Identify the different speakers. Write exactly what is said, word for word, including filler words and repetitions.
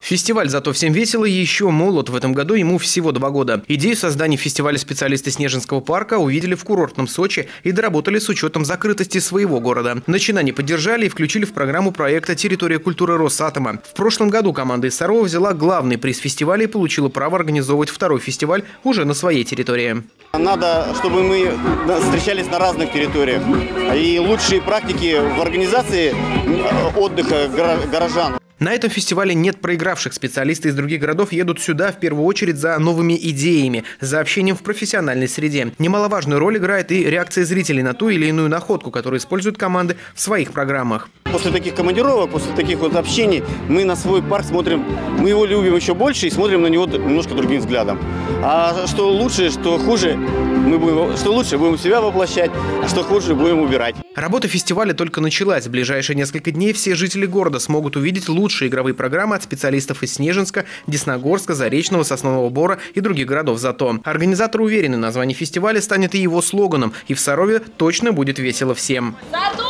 Speaker 1: Фестиваль «Зато всем весело» еще молод. В этом году ему всего два года. Идею создания фестиваля специалисты Снежинского парка увидели в курортном Сочи и доработали с учетом закрытости своего города. Начинание поддержали и включили в программу проекта «Территория культуры Росатома». В прошлом году команда из Сарова взяла главный приз фестиваля и получила право организовывать второй фестиваль уже на своей территории.
Speaker 2: Надо, чтобы мы встречались на разных территориях. И лучшие практики в организации отдыха горожан.
Speaker 1: На этом фестивале нет проигравших. Специалисты из других городов едут сюда в первую очередь за новыми идеями, за общением в профессиональной среде. Немаловажную роль играет и реакция зрителей на ту или иную находку, которую используют команды в своих программах.
Speaker 2: После таких командировок, после таких вот общений мы на свой парк смотрим, мы его любим еще больше и смотрим на него немножко другим взглядом. А что лучше, что хуже, мы будем, что лучше будем себя воплощать, а что хуже будем убирать.
Speaker 1: Работа фестиваля только началась. В ближайшие несколько дней все жители города смогут увидеть лучшие игровые программы от специалистов из Снежинска, Десногорска, Заречного, Соснового Бора и других городов «Зато». Организаторы уверены, название фестиваля станет и его слоганом, и в Сарове точно будет весело всем.
Speaker 3: Зато!